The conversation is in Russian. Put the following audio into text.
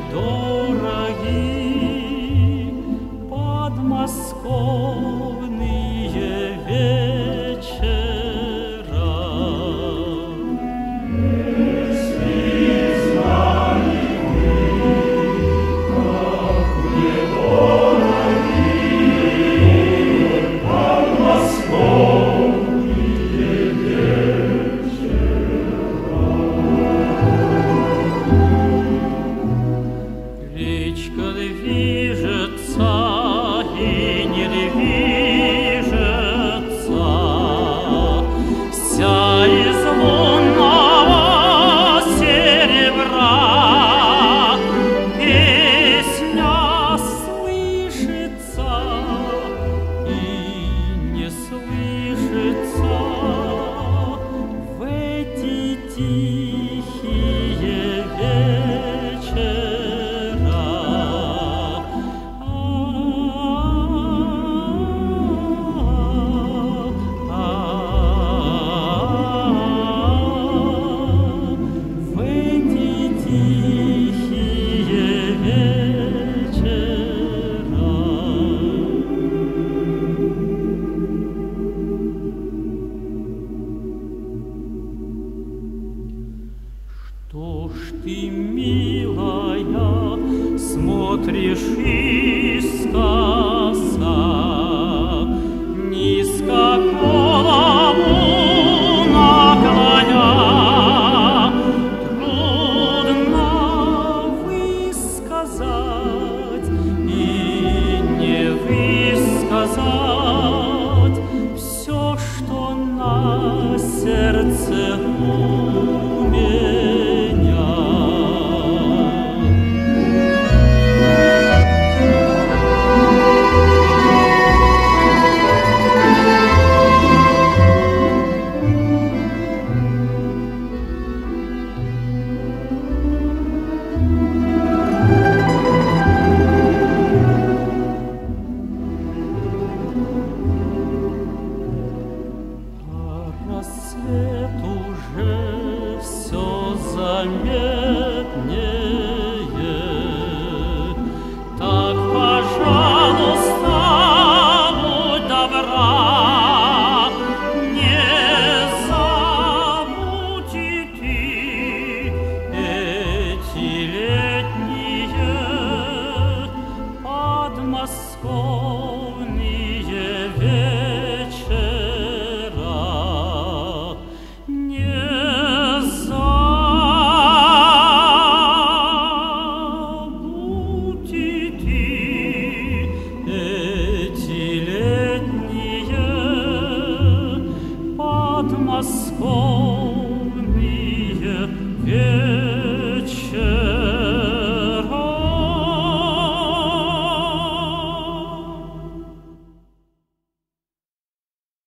дороги подмосковные вечера. Если знали мы, как мне дороги подмосковные вечера. Речка движется и не движется, вся из лунного серебра. Песня слышится и не слышится в эти тихие вечера. Что ж ты, милая, смотришь искоса, низко голову наклоня? Трудно высказать и не высказать все, что на сердце у меня. Рассвет уже все заметнее. Так, пожалуйста, будь добра, не забудь и ты эти летние подмосковные вечера. Подмосковные вечера.